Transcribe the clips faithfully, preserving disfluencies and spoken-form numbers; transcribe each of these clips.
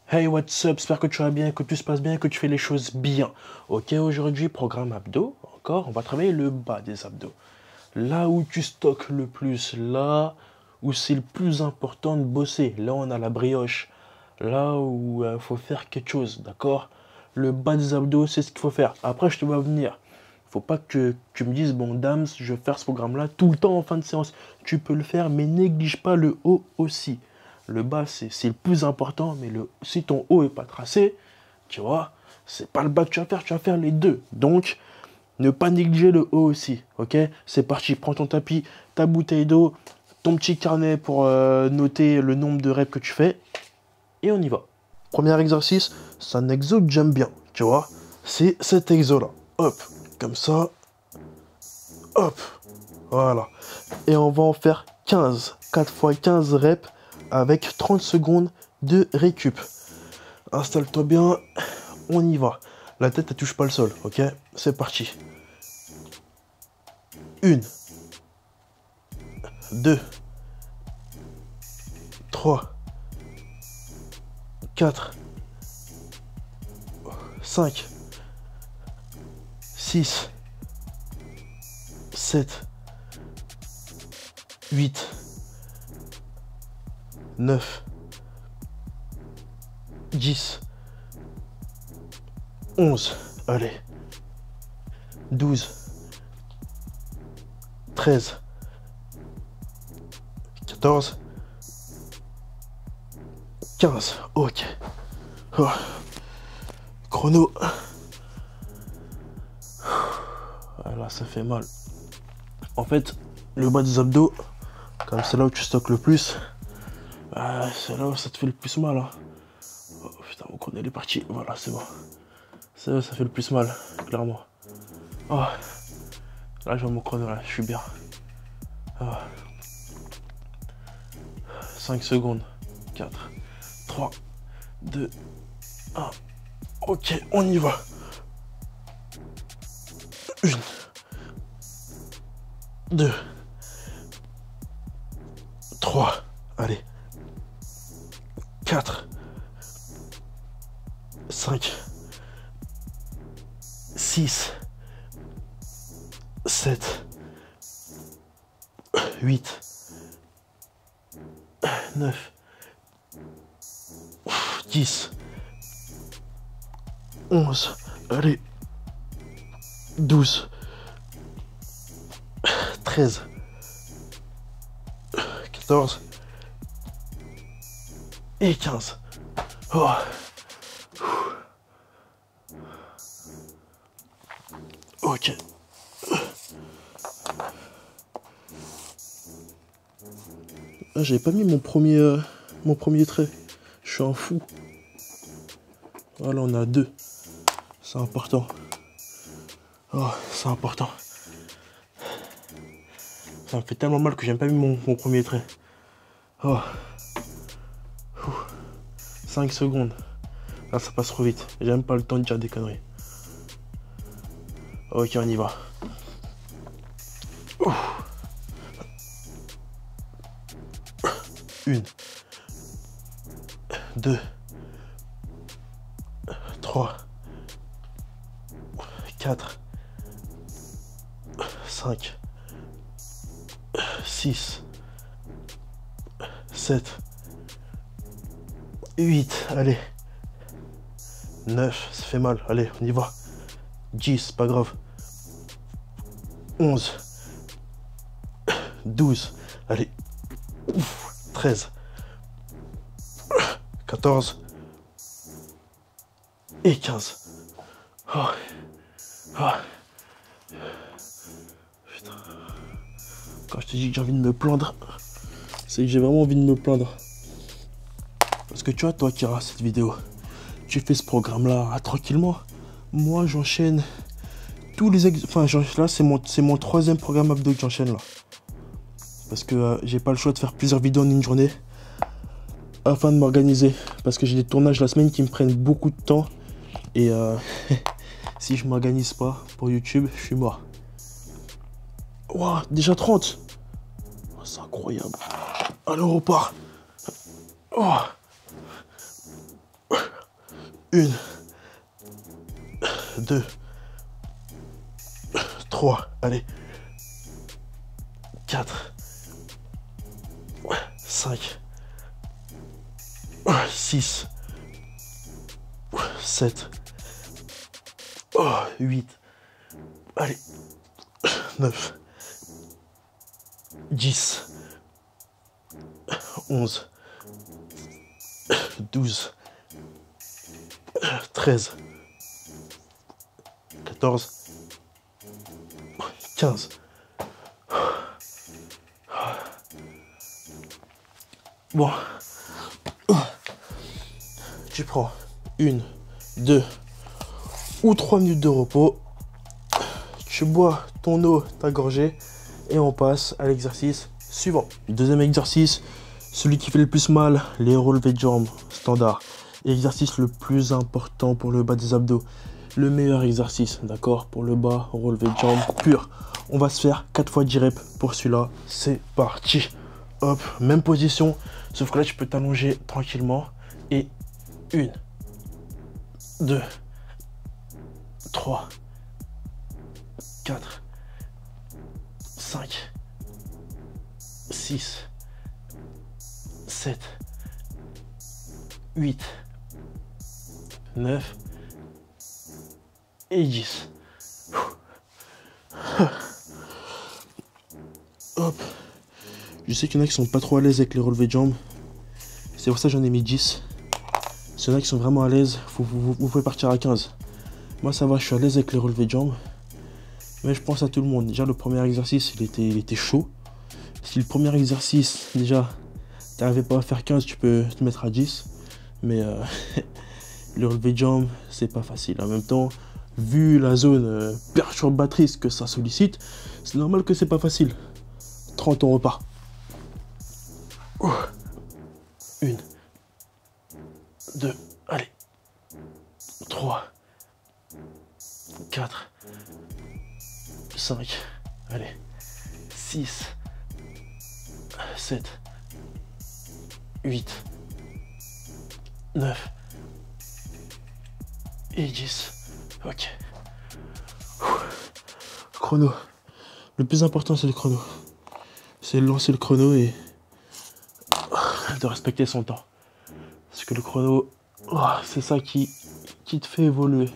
Hey, what's up? J'espère que tu vas bien, que tout se passe bien, que tu fais les choses bien. Ok, aujourd'hui, programme abdos. Encore, on va travailler le bas des abdos. Là où tu stockes le plus, là où c'est le plus important de bosser. Là où on a la brioche. Là où il euh, faut faire quelque chose, d'accord? Le bas des abdos, c'est ce qu'il faut faire. Après, je te vois venir. Faut pas que tu me dises, bon, dame, je vais faire ce programme-là tout le temps en fin de séance. Tu peux le faire, mais néglige pas le haut aussi. Le bas, c'est le plus important, mais le, si ton haut est pas tracé, tu vois, c'est pas le bas que tu vas faire, tu vas faire les deux. Donc, ne pas négliger le haut aussi, ok? C'est parti, prends ton tapis, ta bouteille d'eau, ton petit carnet pour euh, noter le nombre de reps que tu fais, et on y va. Premier exercice, c'est un exo que j'aime bien, tu vois? C'est cet exo-là. Hop, comme ça, hop, voilà. Et on va en faire quinze, quatre fois quinze reps, avec trente secondes de récup. Installe-toi bien, on y va. La tête, elle touche pas le sol, ok? C'est parti. Une, deux, trois, quatre, cinq, six, sept, huit, neuf, dix, onze, allez, douze, treize, quatorze, quinze, ok. Oh. Chrono. Voilà, ça fait mal. En fait, le bas des abdos, comme c'est là où tu stockes le plus, euh, c'est là où ça te fait le plus mal. Hein. Oh putain, mon chrono il est parti. Voilà, c'est bon. C'est là où ça fait le plus mal, clairement. Oh. Là, je vois mon chrono, là, je suis bien. Oh. cinq secondes. quatre, trois, deux, un. Ok, on y va. Une. Deux. Trois. Allez. Quatre. Cinq. Six. Sept. Huit. Neuf. Dix. Onze. Allez. Douze. Treize. Quatorze. Et quinze. Oh. Ok. Ah, j'avais pas mis mon premier, euh, mon premier trait. Je suis un fou. Voilà, on a deux. C'est important. Oh, c'est important. Ça me fait tellement mal que j'ai pas mis mon, mon premier trait. Oh. cinq secondes. Là, ça passe trop vite. J'ai même pas le temps de dire des conneries. Ok, on y va. Une. Deux. Trois. Quatre. Cinq. Six. Sept. Huit. Allez. Neuf. Ça fait mal. Allez, on y va. Dix. Pas grave. Onze. Douze. Allez. Ouf. Treize. Quatorze. Et quinze. Oh. Oh. Putain. Quand je te dis que j'ai envie de me plaindre, c'est que j'ai vraiment envie de me plaindre. Parce que tu vois, toi qui auras cette vidéo, tu fais ce programme-là ah, tranquillement. Moi, j'enchaîne tous les ex... Enfin, là, c'est mon, c'est mon troisième programme abdo que j'enchaîne là. Parce que euh, j'ai pas le choix de faire plusieurs vidéos en une journée afin de m'organiser. Parce que j'ai des tournages la semaine qui me prennent beaucoup de temps. Et euh, si je m'organise pas pour YouTube, je suis mort. Waouh, déjà trente. Oh, c'est incroyable. Alors on part. Oh. Une, deux, trois, allez. Quatre, cinq, six, sept, huit, allez, neuf, dix, onze, douze, treize, quatorze, quinze. Bon, tu prends une, deux ou trois minutes de repos, tu bois ton eau, ta gorgée, et on passe à l'exercice suivant. Deuxième exercice, celui qui fait le plus mal, les relevés de jambes standard. Exercice le plus important pour le bas des abdos. Le meilleur exercice, d'accord, pour le bas, relevé de jambes pur. On va se faire quatre fois dix reps pour celui-là. C'est parti. Hop, même position, sauf que là, tu peux t'allonger tranquillement. Et une, deux, trois, quatre, cinq, six, sept, huit, neuf et dix. Hop. Je sais qu'il y en a qui sont pas trop à l'aise avec les relevés de jambes. C'est pour ça que j'en ai mis dix. S'il y en a qui sont vraiment à l'aise, vous, vous, vous pouvez partir à quinze. Moi ça va, je suis à l'aise avec les relevés de jambes. Mais je pense à tout le monde. Déjà le premier exercice, il était, il était chaud. Si le premier exercice, déjà, tu n'arrivais pas à faire quinze, tu peux te mettre à dix. Mais euh, le relevé de jambes, c'est pas facile. En même temps, vu la zone euh, perturbatrice que ça sollicite, c'est normal que c'est pas facile. trente, on repart. Une, deux, allez. Trois, quatre, cinq, allez. Six, sept, huit, neuf et dix. Ok. Chrono. Le plus important, c'est le chrono. C'est de lancer le chrono et de respecter son temps. Parce que le chrono, oh, c'est ça qui, qui te fait évoluer.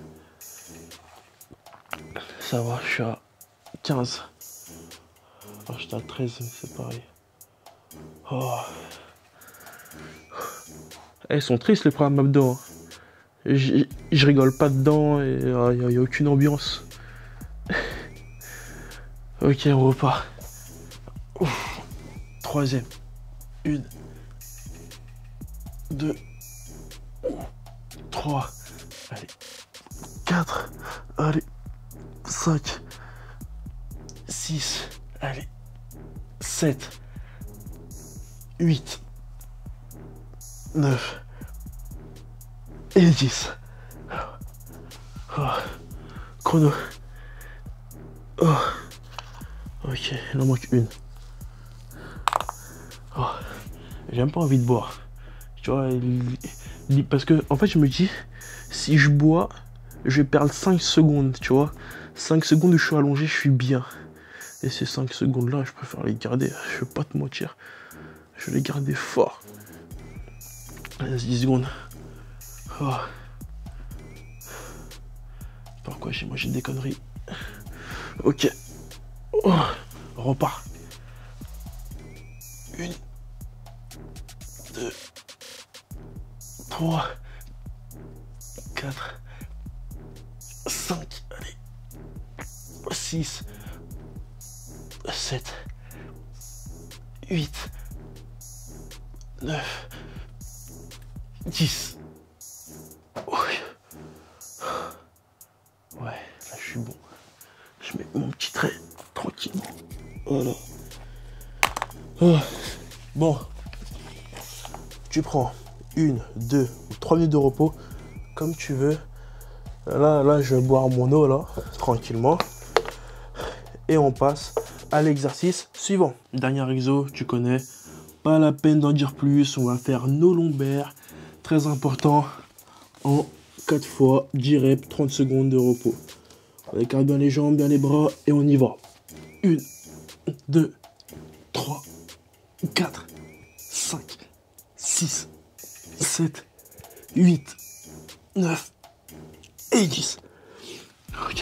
Ça va, je suis à quinze. Enfin, j'étais à treize, c'est pareil. Oh. Eh, ils sont tristes les programmes abdos. Hein. Je, je rigole pas dedans et il euh, n'y a, a aucune ambiance. Ok, on repart. Ouf. Troisième. Une. Deux. Trois. Allez. Quatre. Allez. Cinq. Six. Allez. Sept. Huit. Neuf. Et dix. Oh. Chrono. Oh. Ok, il en manque une. Oh. J'ai même pas envie de boire. Tu vois, il, il, parce que en fait je me dis, si je bois, je vais perdre cinq secondes, tu vois. cinq secondes où je suis allongé, je suis bien. Et ces cinq secondes là, je préfère les garder. Je vais pas te mentir. Je vais les garder fort. dix secondes. Oh. Pourquoi j'ai mangé des conneries? Ok. Oh. On repart. Une. Deux. Trois. Quatre. Cinq. Allez. Six. Sept. Huit. Neuf. Dix. Ouais, là je suis bon. Je mets mon petit trait tranquillement. Voilà. Oh. Bon. Tu prends une, deux ou trois minutes de repos, comme tu veux. Là, là, je vais boire mon eau là, tranquillement. Et on passe à l'exercice suivant. Dernier exo, tu connais. Pas la peine d'en dire plus. On va faire nos lombaires. Très important en quatre fois, dix reps, trente secondes de repos. On écarte bien les jambes, bien les bras et on y va. un, deux, trois, quatre, cinq, six, sept, huit, neuf et dix. Ok.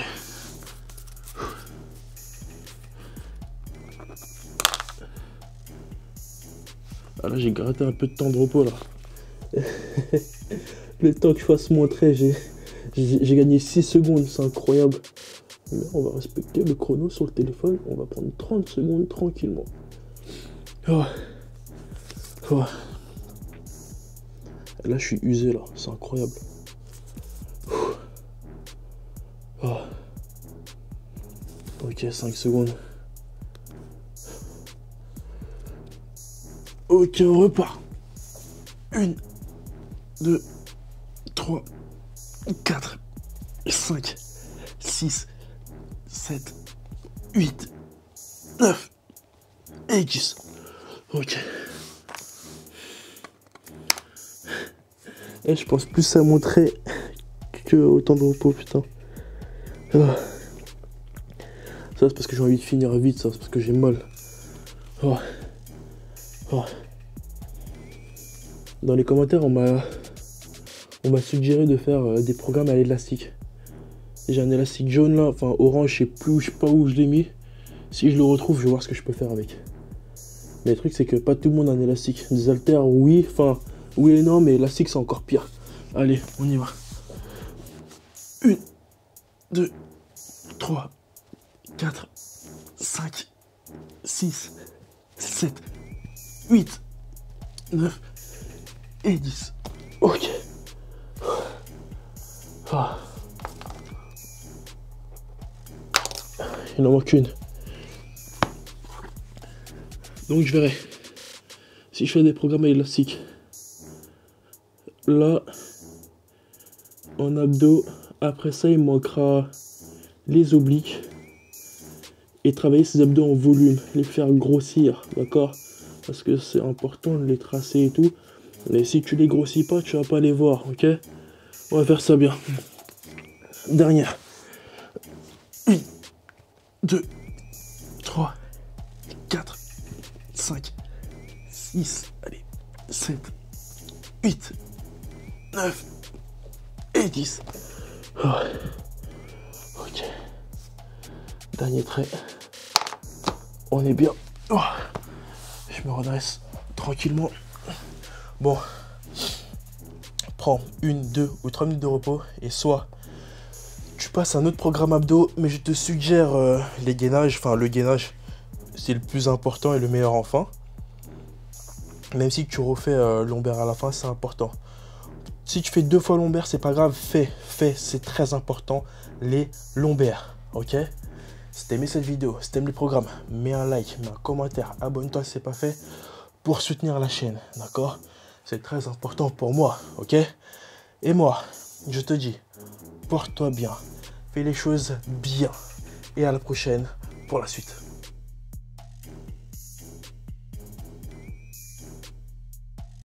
Ah là j'ai gratté un peu de temps de repos là. Le temps que je fasse mon trait, j'ai gagné six secondes, c'est incroyable. Mais on va respecter le chrono sur le téléphone, on va prendre trente secondes tranquillement. Oh. Oh. Là je suis usé là, c'est incroyable. Oh. Ok, cinq secondes. Ok, on repart. un, deux, trois, quatre, cinq, six, sept, huit, neuf et dix. Ok. Et je pense plus à montrer que au temps de repos, putain. Ah. Ça c'est parce que j'ai envie de finir vite, ça c'est parce que j'ai mal. Oh. Oh. Dans les commentaires, on m'a on m'a suggéré de faire euh, des programmes à l'élastique. J'ai un élastique jaune là, enfin orange, je sais plus, je sais pas où je l'ai mis. Si je le retrouve, je vais voir ce que je peux faire avec. Mais le truc c'est que pas tout le monde a un élastique. Des haltères, oui, enfin oui et non, mais élastique c'est encore pire. Allez, on y va. un, deux, trois, quatre, cinq, six, sept, huit, neuf et dix. Ok. Ah. Il en manque une. Donc je verrai si je fais des programmes élastiques. Là, en abdos, après ça il manquera les obliques et travailler ces abdos en volume, les faire grossir, d'accord? Parce que c'est important de les tracer et tout. Mais si tu les grossis pas, tu vas pas les voir, ok? On va faire ça bien. Dernière. un, deux, trois, quatre, cinq, six, allez, sept, huit, neuf et dix. Oh. Ok. Dernier trait. On est bien. Oh. Je me redresse tranquillement. Bon. Prends une, deux ou trois minutes de repos et soit tu passes à un autre programme abdos, mais je te suggère euh, les gainages, enfin le gainage, c'est le plus important et le meilleur enfin. Même si tu refais euh, lombaire à la fin, c'est important. Si tu fais deux fois lombaire, c'est pas grave, fais, fais, c'est très important, les lombaires, ok? Si t'as aimé cette vidéo, si t'aimes le programme, mets un like, mets un commentaire, abonne-toi si c'est pas fait, pour soutenir la chaîne, d'accord? C'est très important pour moi, ok? Et moi, je te dis, porte-toi bien, fais les choses bien, et à la prochaine pour la suite.